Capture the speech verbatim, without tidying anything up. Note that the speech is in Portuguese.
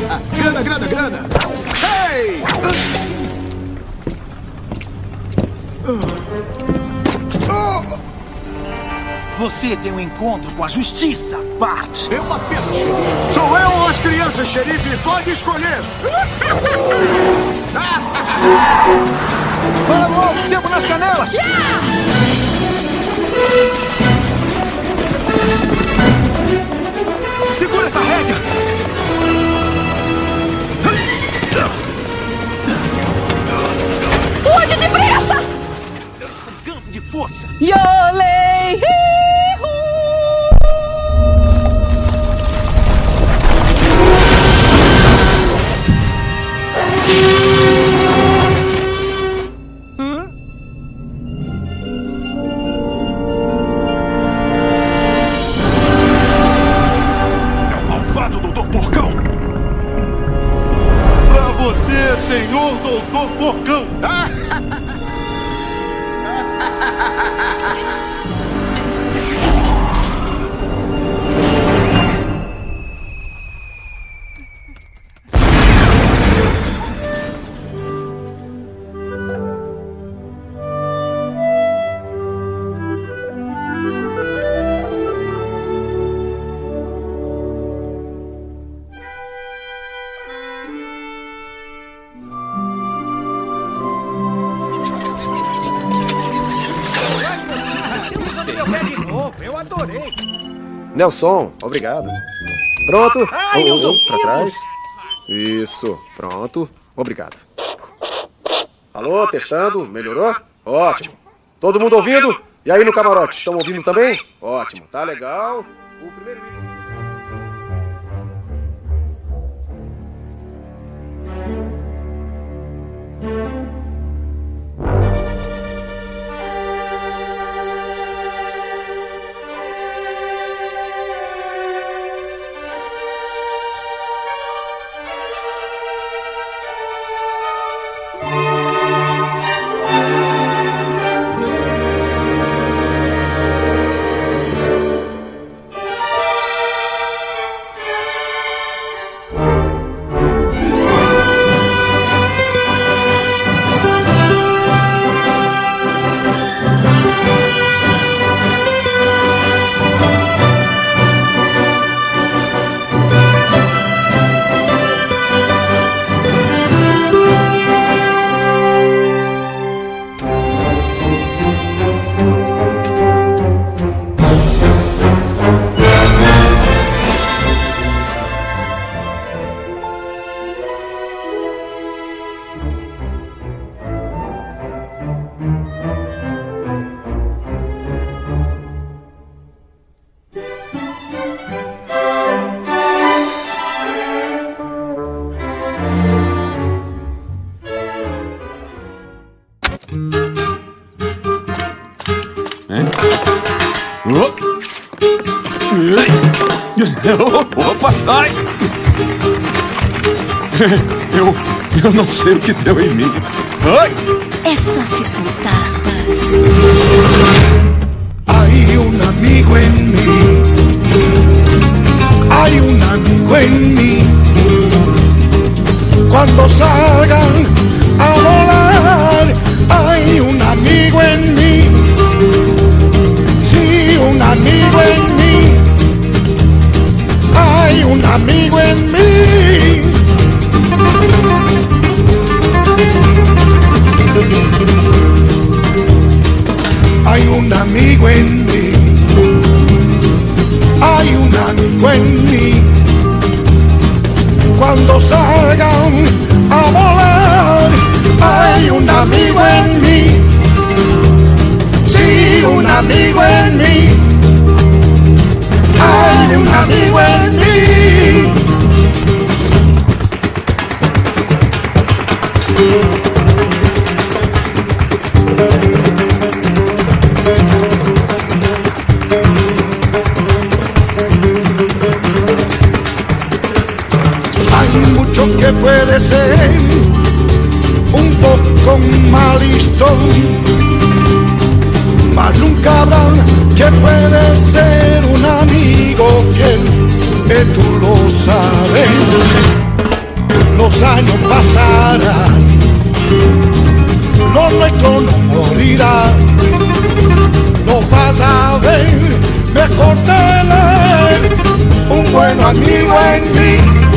Grana, grana, grana! Hey! Você tem um encontro com a justiça, Bart. Eu apenas, xerife. Sou eu ou as crianças, xerife? Pode escolher. Vamos, sebo nas canelas! Yeah! Segura essa rédea! Pude depressa! Ganho de força! Yolei! Senhor Doutor Porcão! Eu adorei. Nelson, obrigado. Pronto. Ai, um, meus um, ouvidos. pra trás. Isso, pronto. Obrigado. Alô, testando. Melhorou? Ótimo. Todo mundo ouvindo? E aí no camarote, estão ouvindo também? Ótimo, tá legal. O primeiro item. Opa! Ai! Eu, eu não sei o que deu em mim. Ai! É só se soltar, Buzz. Hay un amigo en mí. Hay un amigo en mí. Cuando salgan a volar, hay un amigo en mí. Sí, un amigo en mí. Hay un amigo en mí. Hay un amigo en mí. Hay un amigo en mí. Cuando salgan a volar, hay un amigo en mí. Sí, un amigo en mí. Hay un amigo en mí. Hay mucho que puede ser un poco malistón, mas nunca habrá que puede ser un amigo fiel, que tú lo sabes. los años pasarán, lo nuestro no morirá. Lo vas a ver, mejor tener un buen amigo en mí.